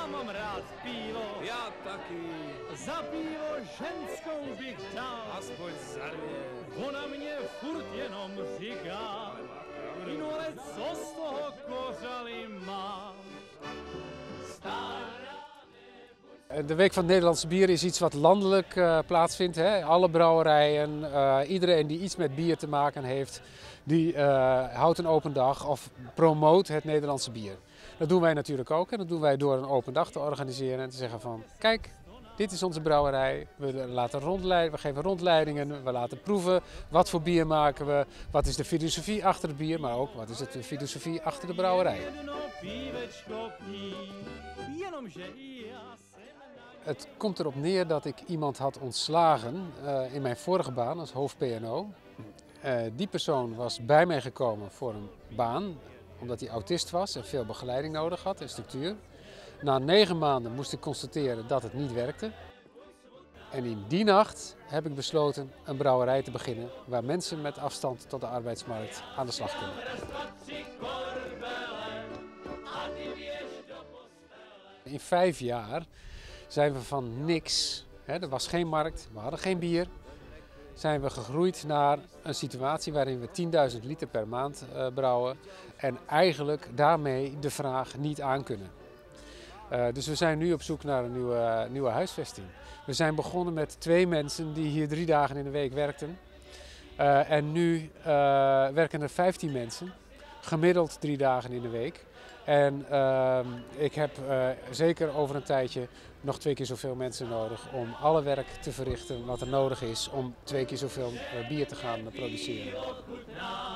Já mám rád pivo. Já taky. Za pivo ženskou bych dal. Aspoň za dvě. Ona mě furt jenom říká. No ale co z toho kořaly mám? De Week van het Nederlandse Bier is iets wat landelijk plaatsvindt. Hè? Alle brouwerijen, iedereen die iets met bier te maken heeft, die houdt een open dag of promoot het Nederlandse bier. Dat doen wij natuurlijk ook en dat doen wij door een open dag te organiseren en te zeggen van kijk, dit is onze brouwerij, we geven rondleidingen, we laten proeven wat voor bier maken we, wat is de filosofie achter het bier, maar ook wat is de filosofie achter de brouwerij. Het komt erop neer dat ik iemand had ontslagen in mijn vorige baan als hoofd P&O. Die persoon was bij mij gekomen voor een baan, omdat hij autist was en veel begeleiding nodig had en structuur. Na 9 maanden moest ik constateren dat het niet werkte. En in die nacht heb ik besloten een brouwerij te beginnen waar mensen met afstand tot de arbeidsmarkt aan de slag kunnen. In 5 jaar zijn we van niks, er was geen markt, we hadden geen bier, zijn we gegroeid naar een situatie waarin we 10.000 liter per maand brouwen en eigenlijk daarmee de vraag niet aankunnen. Dus we zijn nu op zoek naar een nieuwe huisvesting. We zijn begonnen met 2 mensen die hier 3 dagen in de week werkten. En nu werken er 15 mensen, gemiddeld 3 dagen in de week. En ik heb zeker over een tijdje nog 2 keer zoveel mensen nodig om alle werk te verrichten wat er nodig is om 2 keer zoveel bier te gaan produceren.